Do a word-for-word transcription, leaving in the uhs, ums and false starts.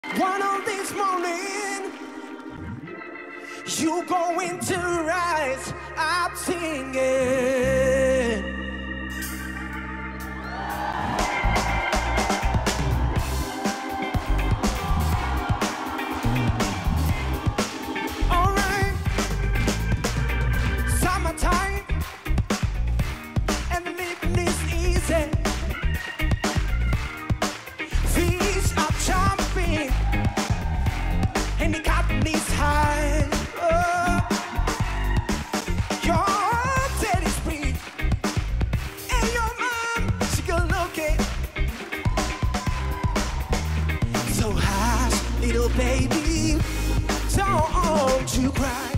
One of this morning, you going to rise up singing. All right, summertime, and the living is easy. Fish are jumping, and the cotton is high. Oh, your daddy's free, and your mom, she good looking. So hush, little baby, don't you cry.